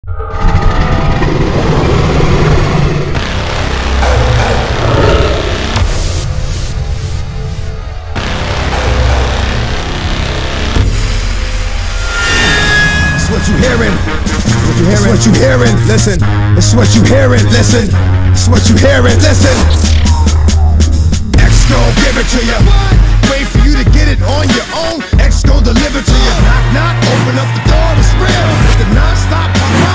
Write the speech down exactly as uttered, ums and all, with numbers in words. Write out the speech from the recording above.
What you hearing? What you hearing? What you hearing? Listen. It's what you hearing. Listen. It's what you hearing. Listen. X gon' give it to you. Wait for you to get it on your own. X gon' deliver to you. Knock knock. Open up the door. It's real. The non-stop.